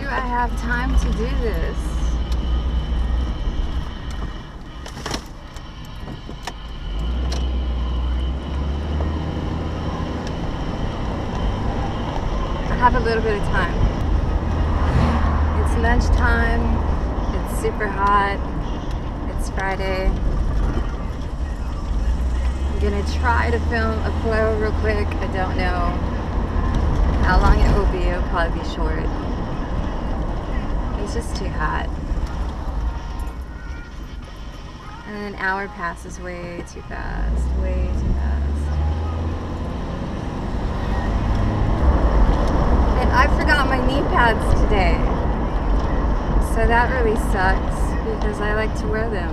I have time to do this? I have a little bit of time. It's lunchtime. It's super hot. It's Friday. I'm gonna try to film a flow real quick. I don't know how long it will be. It'll probably be short. It's just too hot. And then an hour passes way too fast. Way too fast. And I forgot my knee pads today. So that really sucks because I like to wear them.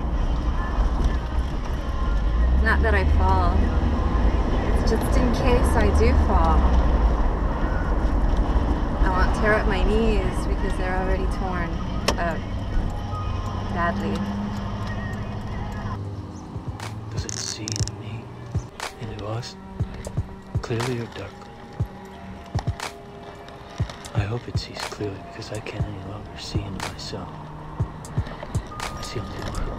Not that I fall. It's just in case I do fall. I won't tear up my knees because they're already torn up badly. Does it see in me, into us, clearly or darkly? I hope it sees clearly because I can't any longer see into myself. I see only the crook.